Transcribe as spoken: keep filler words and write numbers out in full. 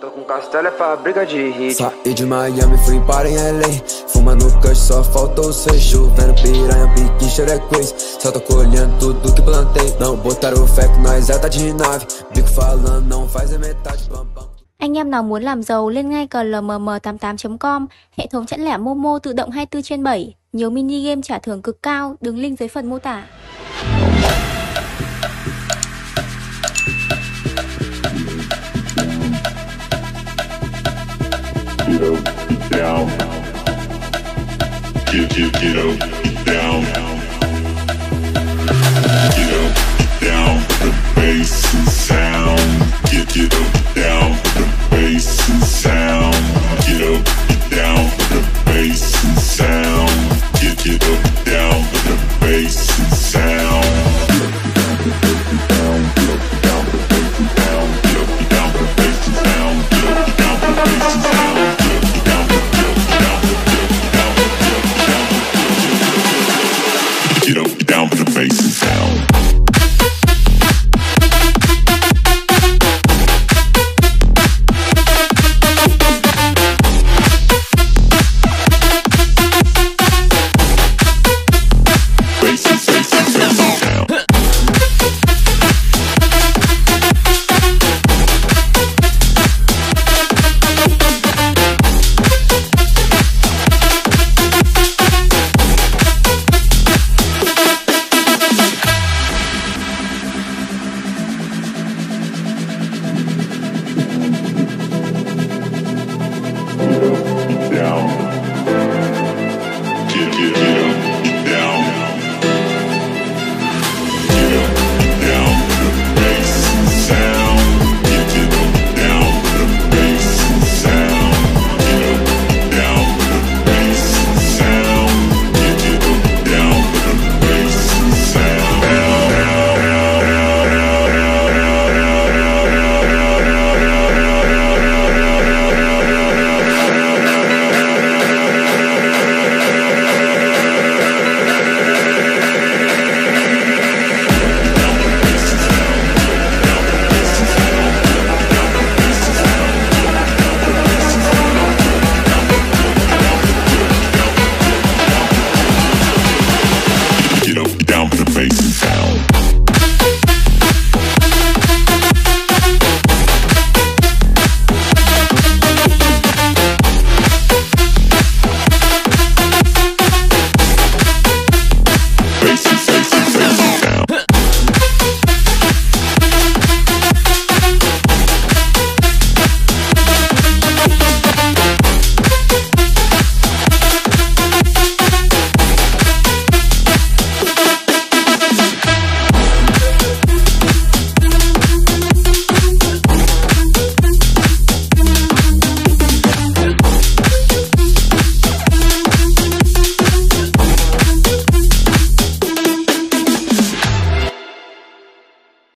Tô com castelo é fábrica de hit. Saí de Miami, fui para em L A. Fumando kush, só faltou ser chovendo piranha, pique xerequês. Só tô colhendo tudo que plantei. Não botaram fé que nós é tá de nave. Bico falando, não faz a metade, pam pam. Anh em nào muốn làm giàu lên ngay cờ lờ em em tám tám chấm com, hệ thống chẵn lẻ Momo tự động hai mươi bốn trên bảy, nhiều mini game trả thưởng cực cao, đường link dưới phần mô tả. Get up, get down. Get, get, get up, get down. Get up, get down. The bass and sound. Get, get up, get